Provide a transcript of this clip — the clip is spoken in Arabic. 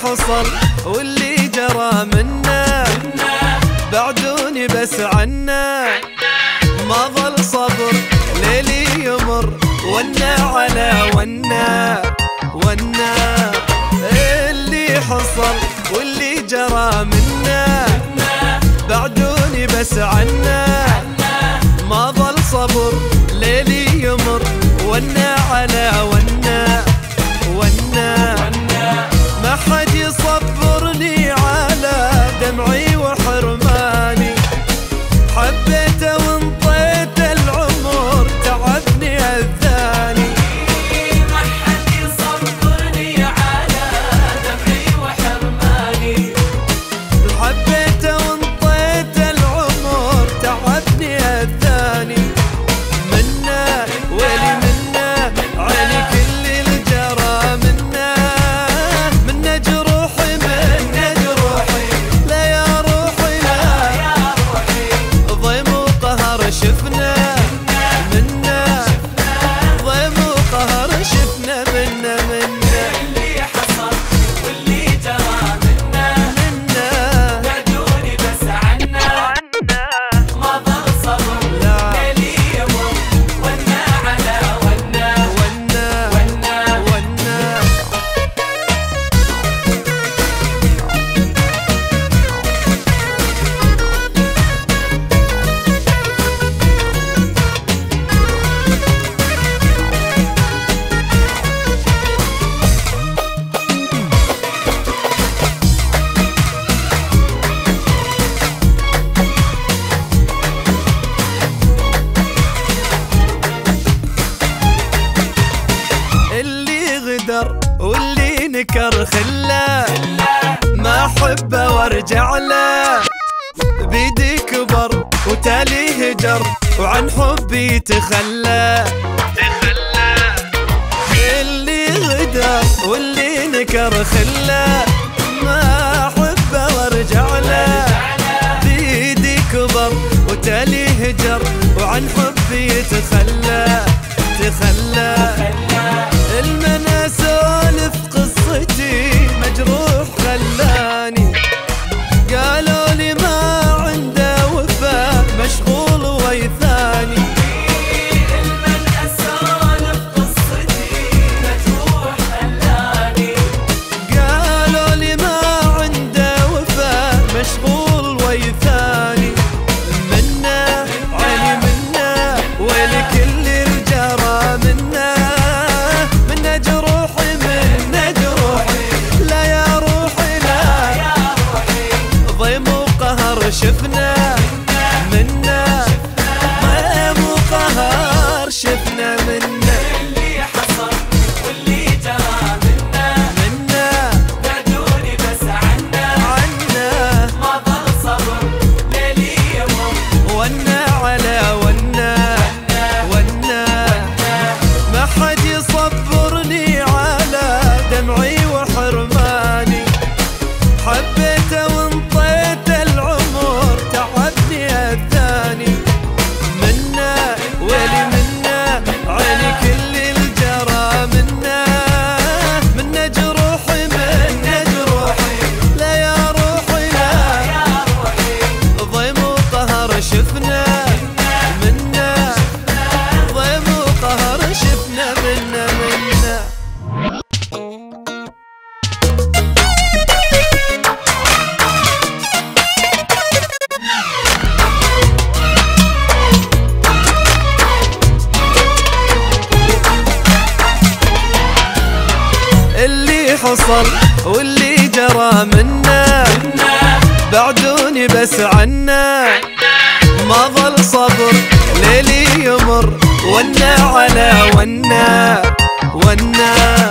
حصل واللي جرى منا بعدوني بس عنا، ما ظل صبر ليلي يمر ونا على ونا ونا. اللي حصل واللي جرى منا بعدوني بس عنا، ما ظل صبر ليلي يمر ونا على ونا ونا. ما حد يصبرني على دمعي وحرماني، حبيته وانطيت العمر تعبني اذاني. ما حد يصبرني على دمعي وحرماني، حبيته وانطيت العمر تعبني اذاني. منا ويلي منا علي كل الجرى منا، منا جروحي منا جروحي، لا يا روحي لا يا روحي ضيم وقهر شفنا منا، ضيم وقهر شفنا منا منا. اللي حصل واللي جرى منا بعدوني بس عنا، ما ظل صبر ليلي يمر ونا على ونا ونا ونا. ونا. اللي غدر واللي نكر خله، ما احبه وارجع له. بيدي كبر وتالي هجر وعن حبي تخلى. اللي غدر واللي نكر خله، ما احبه وارجع له. بيدي كبر وتالي هجر وعن حبي تخلى تخلى. المنى سولف قصتي مجروح خلاني، قالوا لي ما عنده وفا مشغول ويثاني. المنى سولف قصتي مجروح خلاني، قالوا لي ما عنده وفا مشغول ويثاني. منا علي منا ويلي كل الجرى منا، منا جروحي منا جروحي، لا يا روحي لا يا روحي ضيم وقهر شفنا منا، ضيم وقهر شفنا منا. اللي حصل واللي جرى منا بعدوني بس عنا، عنا ما ظل صبر ليلي يمر ونا على ونا ونا. ما حد يصبرني على دمعي وحرماني، حبيته وانطيت العمر تعبني اذاني. منا ويلي منا علي كل الجرى منا، منا جروحي منا جروحي، لا يا روحي لا يا روحي ضيم وقهر شفنا منا، ضيم وقهر شفنا منا منا. اللي حصل واللي جرى منا بعدوني بس عنا، ما ظل صبر ليلي يمر ونا على ونا ونا.